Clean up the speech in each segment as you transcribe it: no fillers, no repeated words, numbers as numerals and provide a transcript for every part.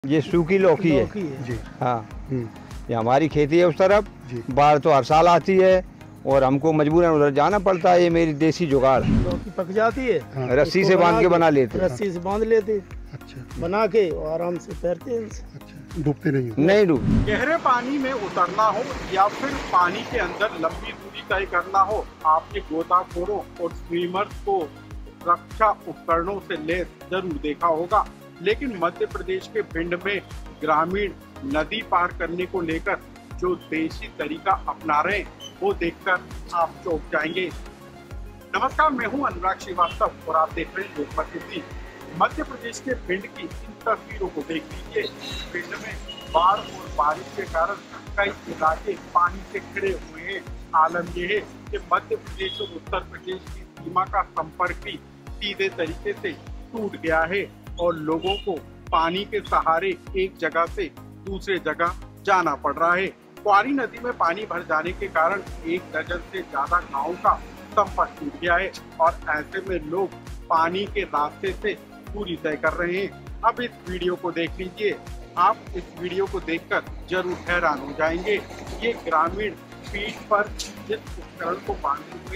ये सूखी लौकी है जी। हाँ। ये हमारी खेती है उस तरफ। जी। बाढ़ तो हर साल आती है और हमको मजबूरन उधर जाना पड़ता है। ये मेरी देसी जुगाड़ लौकी पक जाती है। हाँ। रस्सी से बांध के बना लेते हैं। रस्सी से बांध लेते, अच्छा बना के और आराम से तैरते हैं। अच्छा, डूबते नहीं हो? नहीं डूब। गहरे पानी में उतरना हो या फिर पानी के अंदर लंबी दूरी तय करना हो, आपने गोताखोरों और स्विमर्स को रक्षा उपकरणों से लैस जरूर देखा होगा। लेकिन मध्य प्रदेश के भिंड में ग्रामीण नदी पार करने को लेकर जो देसी तरीका अपना रहे वो देखकर आप चौंक जाएंगे। नमस्कार, मैं हूं अनुराग श्रीवास्तव और आप देख रहे हैं लोकमत टीवी। मध्य प्रदेश के भिंड की इन तस्वीरों को देख लीजिए। भिंड में बाढ़ और बारिश के कारण कई इलाके पानी से घिरे हुए हैं। आलम यह है कि मध्य प्रदेश और उत्तर प्रदेश की सीमा का संपर्क भी सीधे तरीके से टूट गया है और लोगों को पानी के सहारे एक जगह से दूसरे जगह जाना पड़ रहा है। क्वारी नदी में पानी भर जाने के कारण एक दर्जन से ज्यादा गांवों का संपर्क टूट गया है और ऐसे में लोग पानी के रास्ते से दूरी तय कर रहे हैं। अब इस वीडियो को देख लीजिए। आप इस वीडियो को देखकर जरूर हैरान हो जाएंगे। ये ग्रामीण पीठ पर जिस उपकरण को बांधे हुए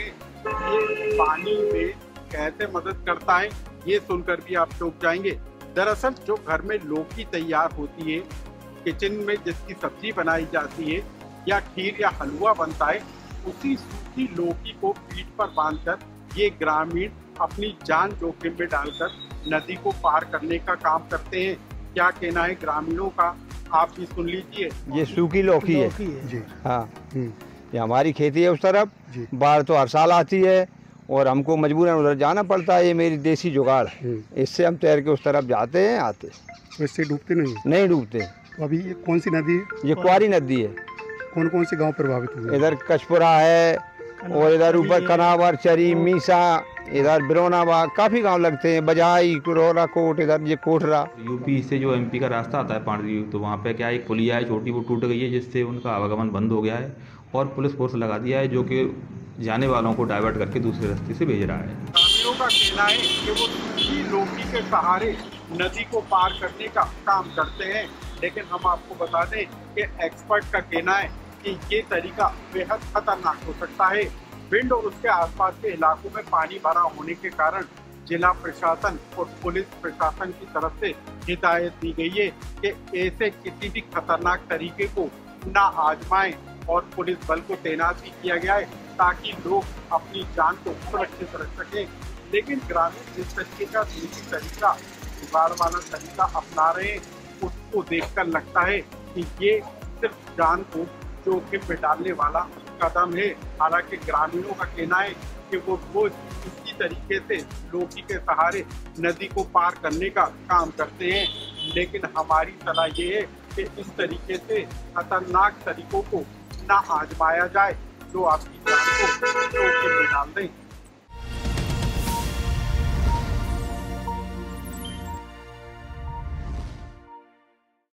ये पानी में कैसे मदद करता है, ये सुनकर भी आप चौंक जाएंगे। दरअसल जो घर में लौकी तैयार होती है, किचन में जिसकी सब्जी बनाई जाती है या खीर या हलवा बनता है, उसी सूखी लौकी को पीठ पर बांधकर ये ग्रामीण अपनी जान जोखिम में डालकर नदी को पार करने का काम करते हैं। क्या कहना है ग्रामीणों का, आप भी सुन लीजिए। ये सूखी लौकी है जी। हाँ। ये हमारी खेती है उस तरफ। जी। बाढ़ तो हर साल आती है और हमको मजबूरन उधर जाना पड़ता है। ये मेरी देसी जुगाड़ है। इससे हम तैर के उस तरफ जाते हैं, आते तो इससे डूबते नहीं हो? नहीं डूबते। तो अभी ये कौन सी नदी है? ये क्वारी नदी है। कौन कौन से गांव प्रभावित हुए? इधर कचपुरा है और इधर ऊपर कनावर, चरी, मीसा, इधर बिरोनाबाग, काफी गांव लगते हैं। बजाई, कुरोरा कोट, इधर ये कोठरा। यूपी से जो एमपी का रास्ता आता है पांडवी, तो वहाँ पे क्या एक पुलिया है छोटी, वो टूट गई है जिससे उनका आवागमन बंद हो गया है और पुलिस फोर्स लगा दिया है जो कि जाने वालों को डाइवर्ट करके दूसरे रास्ते से भेज रहा है। ग्रामीणों का कहना है कि वो सूखी लौकी के सहारे नदी को पार करने का काम करते हैं। लेकिन हम आपको बता दें कि एक्सपर्ट का कहना है कि ये तरीका बेहद खतरनाक हो सकता है। भिंड और उसके आसपास के इलाकों में पानी भरा होने के कारण जिला प्रशासन और पुलिस प्रशासन की तरफ से हिदायत दी गई है कि ऐसे किसी भी खतरनाक तरीके को ना आजमाएं और पुलिस बल को तैनात भी किया गया है ताकि लोग अपनी जान को सुरक्षित रख सकें। लेकिन ग्रामीण जिस तरीके का देसी तरीका, जुगाड़ वाला तरीका अपना रहे हैं, उसको देखकर लगता है कि ये सिर्फ जान को जोखिम में डालने वाला कदम है। हालांकि ग्रामीणों का कहना है कि वो रोज इसी तरीके से लौकी के सहारे नदी को पार करने का काम करते हैं। लेकिन हमारी सलाह ये है कि इस तरीके से खतरनाक तरीकों को ना आजमाया जाए जो आपकी जान को जोखिम में डाल दें।